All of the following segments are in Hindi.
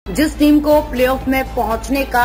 जिस टीम को प्लेऑफ में पहुंचने का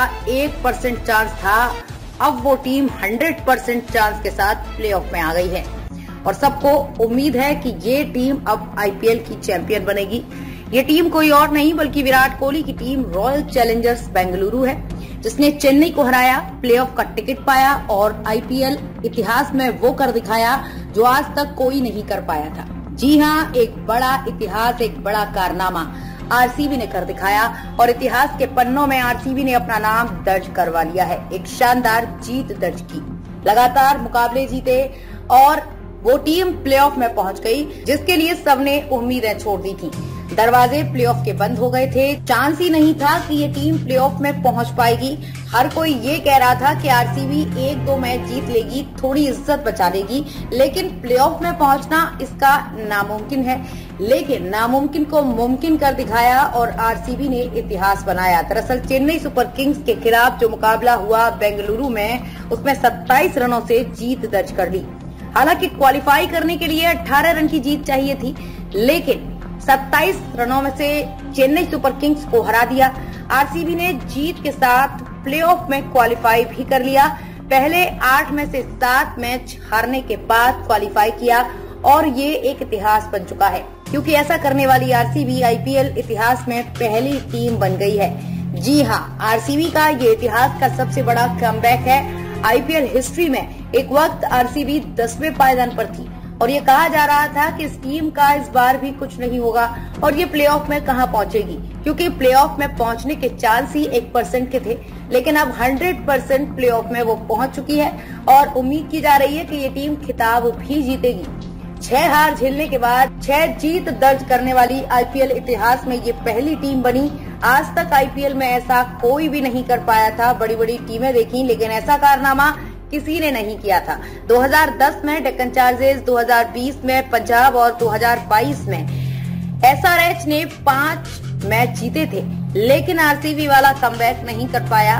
1% चांस था, अब वो टीम 100% चांस के साथ प्लेऑफ में आ गई है और सबको उम्मीद है कि ये टीम अब आईपीएल की चैंपियन बनेगी। ये टीम कोई और नहीं बल्कि विराट कोहली की टीम रॉयल चैलेंजर्स बेंगलुरु है, जिसने चेन्नई को हराया, प्लेऑफ का टिकट पाया और आईपीएल इतिहास में वो कर दिखाया जो आज तक कोई नहीं कर पाया था। जी हाँ, एक बड़ा इतिहास, एक बड़ा कारनामा आरसीबी ने कर दिखाया और इतिहास के पन्नों में आरसीबी ने अपना नाम दर्ज करवा लिया है। एक शानदार जीत दर्ज की, लगातार मुकाबले जीते और वो टीम प्लेऑफ में पहुंच गई, जिसके लिए सबने उम्मीदें छोड़ दी थी। दरवाजे प्लेऑफ के बंद हो गए थे, चांस ही नहीं था कि ये टीम प्लेऑफ में पहुंच पाएगी। हर कोई ये कह रहा था कि आरसीबी 1-2 मैच जीत लेगी, थोड़ी इज्जत बचा लेगी, लेकिन प्लेऑफ में पहुंचना इसका नामुमकिन है। लेकिन नामुमकिन को मुमकिन कर दिखाया और आरसीबी ने इतिहास बनाया। दरअसल चेन्नई सुपर किंग्स के खिलाफ जो मुकाबला हुआ बेंगलुरु में, उसमें 27 रनों से जीत दर्ज कर ली। हालांकि क्वालिफाई करने के लिए 18 रन की जीत चाहिए थी, लेकिन 27 रनों में से चेन्नई सुपर किंग्स को हरा दिया। आरसीबी ने जीत के साथ प्लेऑफ में क्वालिफाई भी कर लिया। पहले 8 में से 7 मैच हारने के बाद क्वालिफाई किया और ये एक इतिहास बन चुका है, क्योंकि ऐसा करने वाली आरसीबी आईपीएल इतिहास में पहली टीम बन गई है। जी हाँ, आरसीबी का ये इतिहास का सबसे बड़ा कमबैक है आईपीएल हिस्ट्री में। एक वक्त आरसीबी 10वें पायदान पर थी और ये कहा जा रहा था कि इस टीम का इस बार भी कुछ नहीं होगा और ये प्लेऑफ में कहां पहुंचेगी, क्योंकि प्लेऑफ में पहुंचने के चांस ही 1% के थे। लेकिन अब 100% प्लेऑफ में वो पहुंच चुकी है और उम्मीद की जा रही है कि ये टीम खिताब भी जीतेगी। 6 हार झेलने के बाद 6 जीत दर्ज करने वाली आईपीएल इतिहास में ये पहली टीम बनी। आज तक आईपीएल में ऐसा कोई भी नहीं कर पाया था। बड़ी बड़ी टीमें देखी, लेकिन ऐसा कारनामा किसी ने नहीं किया था। 2010 में डेक्कन चार्जर्स, 2020 में पंजाब और 2022 में एसआरएच ने 5 मैच जीते थे, लेकिन आरसीबी वाला कमबैक नहीं कर पाया।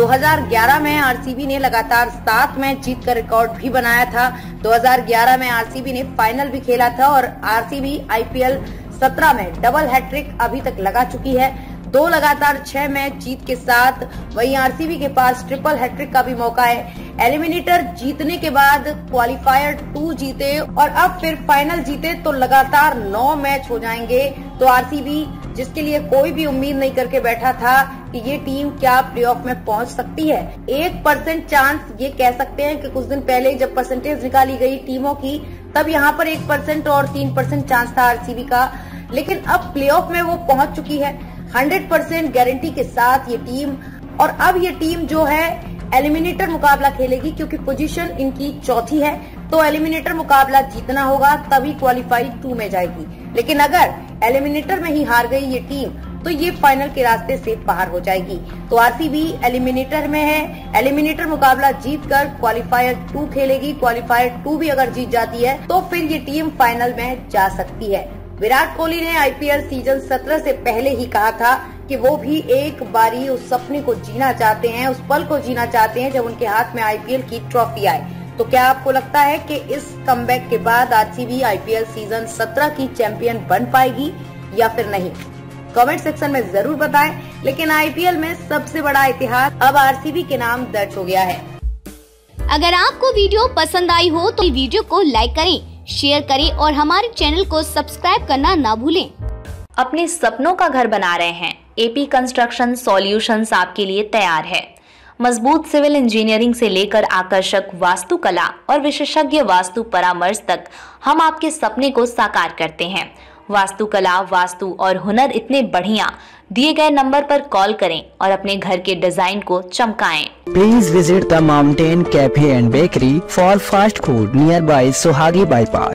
2011 में आरसीबी ने लगातार 7 मैच जीत कर रिकॉर्ड भी बनाया था। 2011 में आरसीबी ने फाइनल भी खेला था और आरसीबी आईपीएल 17 में डबल हैट्रिक अभी तक लगा चुकी है। 2 लगातार 6 मैच जीत के साथ वहीं आरसीबी के पास ट्रिपल हैट्रिक का भी मौका है। एलिमिनेटर जीतने के बाद क्वालिफायर 2 जीते और अब फिर फाइनल जीते तो लगातार 9 मैच हो जाएंगे। तो आरसीबी, जिसके लिए कोई भी उम्मीद नहीं करके बैठा था कि ये टीम क्या प्लेऑफ में पहुंच सकती है, 1% चांस ये कह सकते हैं कि कुछ दिन पहले जब परसेंटेज निकाली गई टीमों की, तब यहाँ पर 1% और 3% चांस था आरसीबी का। लेकिन अब प्लेऑफ में वो पहुंच चुकी है 100% गारंटी के साथ ये टीम। और अब ये टीम जो है एलिमिनेटर मुकाबला खेलेगी, क्योंकि पोजीशन इनकी 4थी है, तो एलिमिनेटर मुकाबला जीतना होगा तभी क्वालिफाई 2 में जाएगी। लेकिन अगर एलिमिनेटर में ही हार गई ये टीम तो ये फाइनल के रास्ते से बाहर हो जाएगी। तो आरसीबी एलिमिनेटर में है, एलिमिनेटर मुकाबला जीतकर क्वालिफायर 2 खेलेगी। क्वालिफायर 2 भी अगर जीत जाती है तो फिर ये टीम फाइनल में जा सकती है। विराट कोहली ने आईपीएल सीजन 17 से पहले ही कहा था कि वो भी एक बारी उस सपने को जीना चाहते हैं, उस पल को जीना चाहते हैं जब उनके हाथ में आईपीएल की ट्रॉफी आए। तो क्या आपको लगता है कि इस कमबैक के बाद आरसीबी आईपीएल सीजन 17 की चैंपियन बन पाएगी या फिर नहीं? कमेंट सेक्शन में जरूर बताएं। लेकिन आईपीएल में सबसे बड़ा इतिहास अब आरसीबी के नाम दर्ज हो गया है। अगर आपको वीडियो पसंद आई हो तो वीडियो को लाइक करें, शेयर करें और हमारे चैनल को सब्सक्राइब करना ना भूलें। अपने सपनों का घर बना रहे हैं? एपी कंस्ट्रक्शन सॉल्यूशंस आपके लिए तैयार है। मजबूत सिविल इंजीनियरिंग से लेकर आकर्षक वास्तुकला और विशेषज्ञ वास्तु परामर्श तक हम आपके सपने को साकार करते हैं। वास्तुकला, वास्तु और हुनर इतने बढ़िया, दिए गए नंबर पर कॉल करें और अपने घर के डिजाइन को चमकाएं। Please visit the Mountain Cafe and Bakery for fast food nearby Sohagi Bypass.